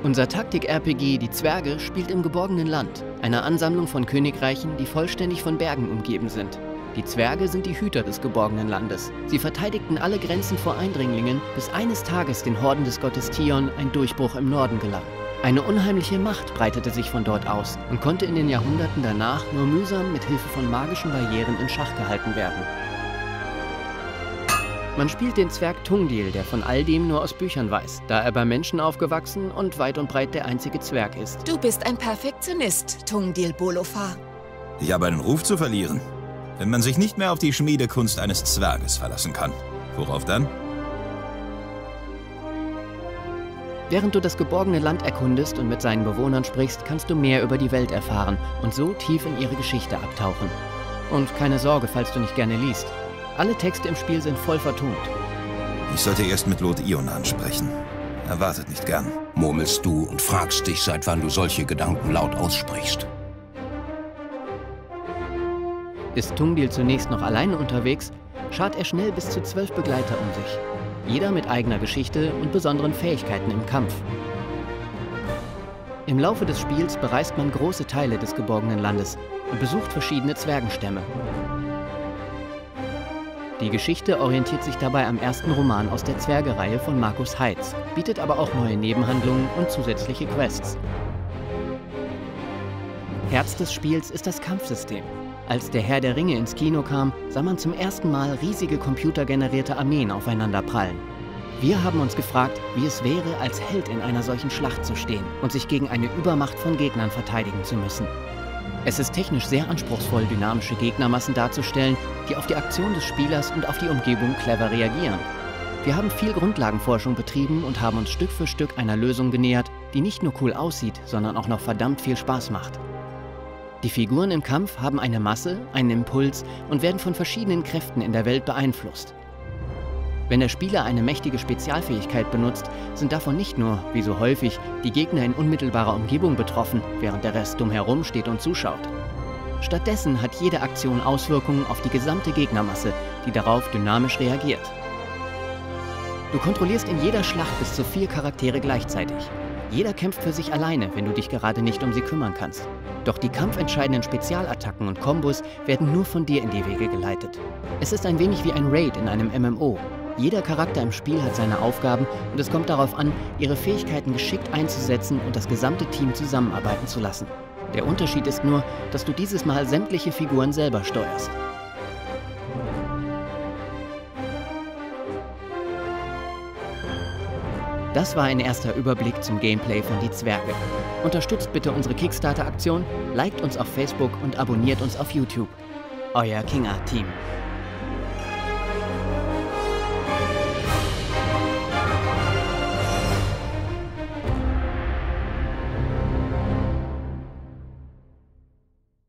Unser Taktik-RPG Die Zwerge spielt im geborgenen Land, einer Ansammlung von Königreichen, die vollständig von Bergen umgeben sind. Die Zwerge sind die Hüter des geborgenen Landes. Sie verteidigten alle Grenzen vor Eindringlingen, bis eines Tages den Horden des Gottes Tion ein Durchbruch im Norden gelang. Eine unheimliche Macht breitete sich von dort aus und konnte in den Jahrhunderten danach nur mühsam mit Hilfe von magischen Barrieren in Schach gehalten werden. Man spielt den Zwerg Tungdil, der von all dem nur aus Büchern weiß, da er bei Menschen aufgewachsen und weit und breit der einzige Zwerg ist. Du bist ein Perfektionist, Tungdil Bolofar. Ich habe einen Ruf zu verlieren. Wenn man sich nicht mehr auf die Schmiedekunst eines Zwerges verlassen kann. Worauf dann? Während du das geborgene Land erkundest und mit seinen Bewohnern sprichst, kannst du mehr über die Welt erfahren und so tief in ihre Geschichte abtauchen. Und keine Sorge, falls du nicht gerne liest. Alle Texte im Spiel sind voll vertont. Ich sollte erst mit Lord Ionan sprechen. Er wartet nicht gern. Murmelst du und fragst dich, seit wann du solche Gedanken laut aussprichst. Ist Tungdil zunächst noch alleine unterwegs, schart er schnell bis zu 12 Begleiter um sich. Jeder mit eigener Geschichte und besonderen Fähigkeiten im Kampf. Im Laufe des Spiels bereist man große Teile des geborgenen Landes und besucht verschiedene Zwergenstämme. Die Geschichte orientiert sich dabei am ersten Roman aus der Zwergereihe von Markus Heitz, bietet aber auch neue Nebenhandlungen und zusätzliche Quests. Herz des Spiels ist das Kampfsystem. Als der Herr der Ringe ins Kino kam, sah man zum ersten Mal riesige computergenerierte Armeen aufeinanderprallen. Wir haben uns gefragt, wie es wäre, als Held in einer solchen Schlacht zu stehen und sich gegen eine Übermacht von Gegnern verteidigen zu müssen. Es ist technisch sehr anspruchsvoll, dynamische Gegnermassen darzustellen, die auf die Aktion des Spielers und auf die Umgebung clever reagieren. Wir haben viel Grundlagenforschung betrieben und haben uns Stück für Stück einer Lösung genähert, die nicht nur cool aussieht, sondern auch noch verdammt viel Spaß macht. Die Figuren im Kampf haben eine Masse, einen Impuls und werden von verschiedenen Kräften in der Welt beeinflusst. Wenn der Spieler eine mächtige Spezialfähigkeit benutzt, sind davon nicht nur, wie so häufig, die Gegner in unmittelbarer Umgebung betroffen, während der Rest drumherum steht und zuschaut. Stattdessen hat jede Aktion Auswirkungen auf die gesamte Gegnermasse, die darauf dynamisch reagiert. Du kontrollierst in jeder Schlacht bis zu 4 Charaktere gleichzeitig. Jeder kämpft für sich alleine, wenn du dich gerade nicht um sie kümmern kannst. Doch die kampfentscheidenden Spezialattacken und Kombos werden nur von dir in die Wege geleitet. Es ist ein wenig wie ein Raid in einem MMO. Jeder Charakter im Spiel hat seine Aufgaben und es kommt darauf an, ihre Fähigkeiten geschickt einzusetzen und das gesamte Team zusammenarbeiten zu lassen. Der Unterschied ist nur, dass du dieses Mal sämtliche Figuren selber steuerst. Das war ein erster Überblick zum Gameplay von Die Zwerge. Unterstützt bitte unsere Kickstarter-Aktion, liked uns auf Facebook und abonniert uns auf YouTube. Euer King Art Team.